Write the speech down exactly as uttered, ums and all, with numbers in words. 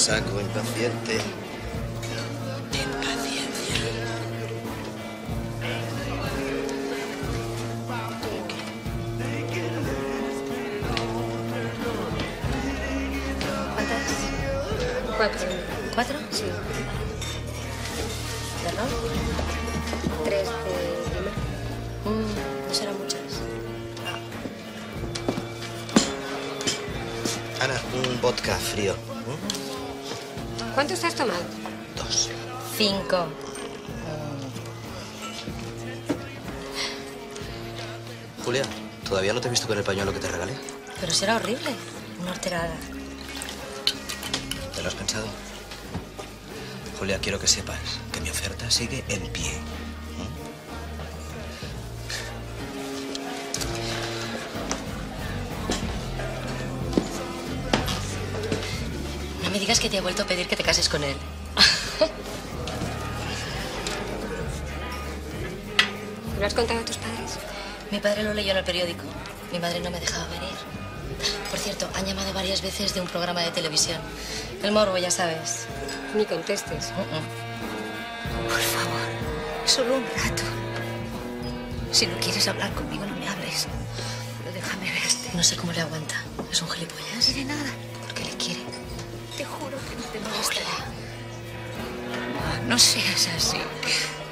saco, impaciente. Ten paciencia. ¿Cuántas? Cuatro. ¿Cuatro? Sí. ¿De ron? Tres de lima. Mm, no serán muchas. Ana, un vodka frío. ¿Cuántos has tomado? Dos. Cinco. Julia, ¿todavía no te he visto con el pañuelo que te regalé? Pero será horrible. Una horterada. ¿Te lo has pensado? Julia, quiero que sepas que mi oferta sigue en pie. No me digas que te ha vuelto a pedir que te cases con él. ¿Lo has contado a tus padres? Mi padre lo leyó en el periódico. Mi madre no me dejaba venir. Por cierto, han llamado varias veces de un programa de televisión. El morbo, ya sabes. Ni contestes. Uh -uh. Por favor, solo un rato. Si no quieres hablar conmigo, no me hables. Pero déjame verte. No sé cómo le aguanta. Es un gilipollas. No diré nada. Porque le quiere. Te juro que no te molestaré. No seas así.